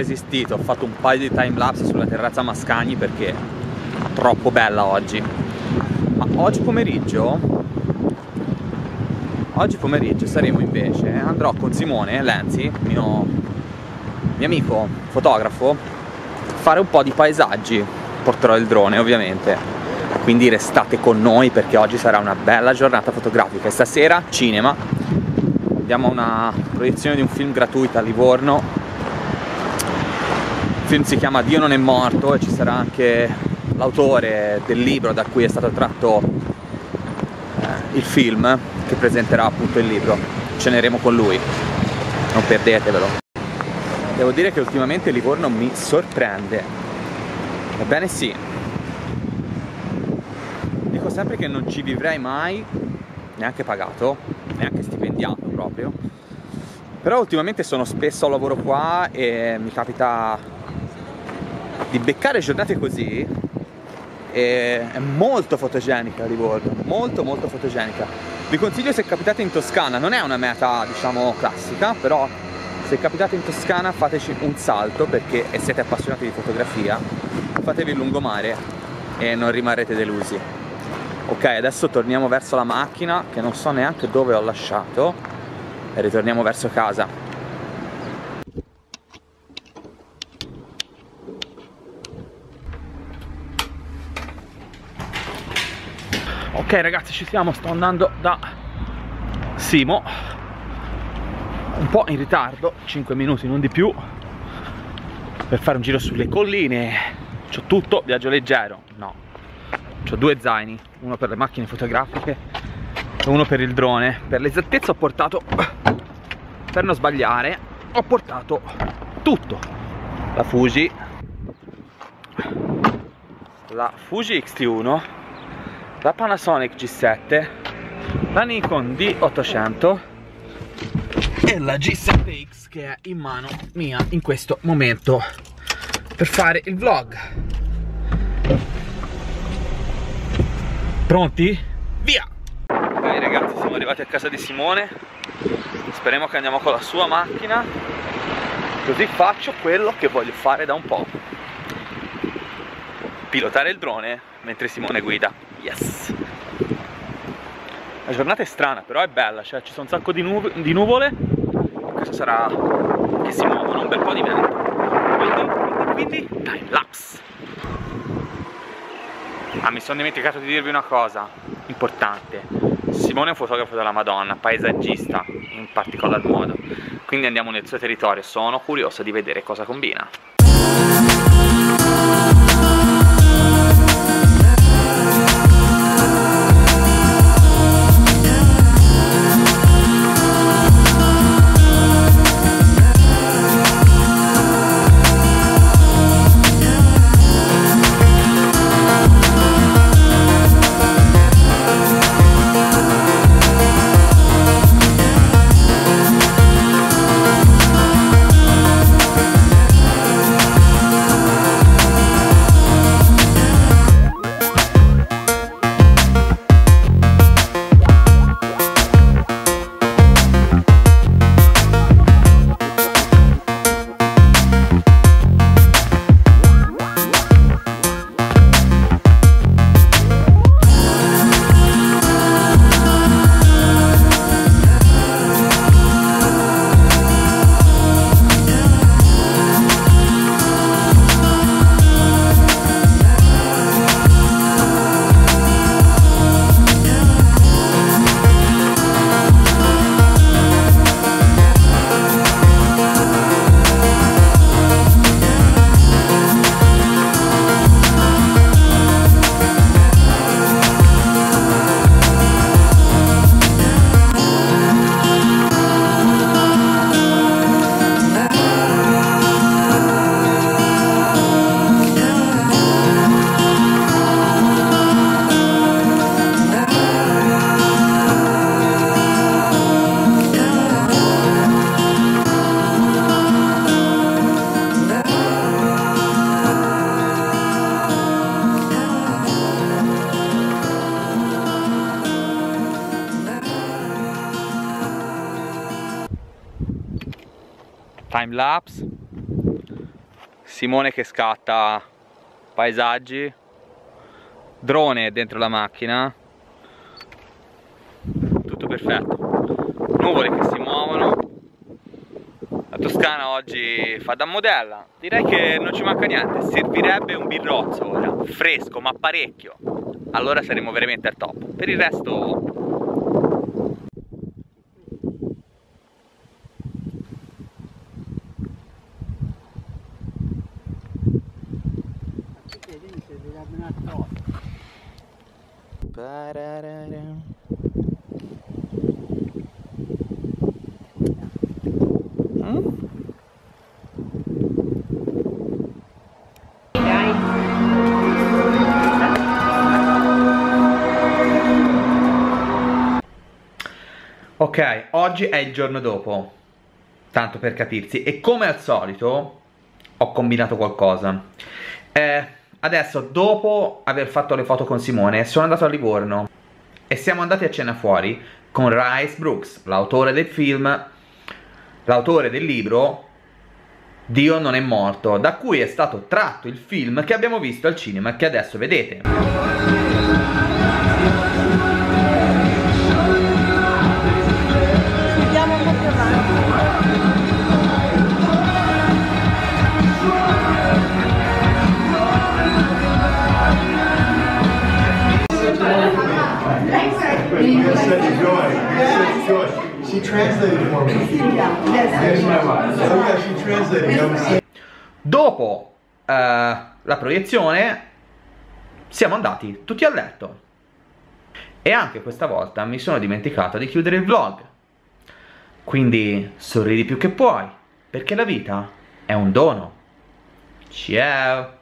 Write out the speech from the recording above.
resistito, ho fatto un paio di timelapse sulla terrazza Mascagni perché è troppo bella oggi. Ma oggi pomeriggio saremo invece, andrò con Simone Lenzi, mio amico fotografo, a fare un po' di paesaggi. Porterò il drone ovviamente, quindi restate con noi perché oggi sarà una bella giornata fotografica. E stasera cinema, andiamo a una proiezione di un film gratuita a Livorno. Il film si chiama Dio non è morto e ci sarà anche l'autore del libro da cui è stato tratto il film, che presenterà appunto il libro. Ceneremo con lui, non perdetevelo. Devo dire che ultimamente Livorno mi sorprende. Ebbene sì, dico sempre che non ci vivrei mai, neanche pagato, neanche stipendiato proprio, però ultimamente sono spesso al lavoro qua e mi capita di beccare giornate così. E è molto fotogenica Livorno, molto fotogenica. Vi consiglio, se capitate in Toscana, non è una meta diciamo classica, però se capitate in Toscana fateci un salto perché e siete appassionati di fotografia, fatevi il lungomare e non rimarrete delusi. Ok, adesso torniamo verso la macchina che non so neanche dove ho lasciato e ritorniamo verso casa. Ok ragazzi, ci siamo, sto andando da Simo, un po' in ritardo, 5 minuti non di più, per fare un giro sulle colline. C'ho tutto, viaggio leggero, no, c'ho 2 zaini, uno per le macchine fotografiche e uno per il drone. Per l'esattezza ho portato, per non sbagliare, ho portato tutto: la Fuji X-T1, la Panasonic G7, la Nikon D800 e la G7X che è in mano mia in questo momento per fare il vlog. Pronti? Via! Ok ragazzi, siamo arrivati a casa di Simone, speriamo che andiamo con la sua macchina, così faccio quello che voglio fare da un po': pilotare il drone mentre Simone guida. Yes! La giornata è strana, però è bella, cioè ci sono un sacco di nuvole e questo sarà che si muovono un bel po' di vento. Quindi time lapse. Ah, mi sono dimenticato di dirvi una cosa importante. Simone è un fotografo della Madonna, paesaggista in particolar modo, quindi andiamo nel suo territorio, sono curioso di vedere cosa combina. Time lapse, Simone che scatta paesaggi, drone dentro la macchina, tutto perfetto, nuvole che si muovono. La Toscana oggi fa da modella, direi che non ci manca niente, servirebbe un birrozzo ora, fresco ma parecchio, allora saremo veramente al top, per il resto... Ok, oggi è il giorno dopo, tanto per capirsi, e come al solito ho combinato qualcosa. Adesso, dopo aver fatto le foto con Simone, sono andato a Livorno e siamo andati a cena fuori con Rice Broocks, l'autore del film, l'autore del libro Dio non è morto, da cui è stato tratto il film che abbiamo visto al cinema e che adesso vedete. She translated for me. Yes, my wife. Oh yeah, she translated. Dopo la proiezione siamo andati tutti a letto e anche questa volta mi sono dimenticato di chiudere il vlog. Quindi sorridi più che puoi, perché la vita è un dono. Ciao!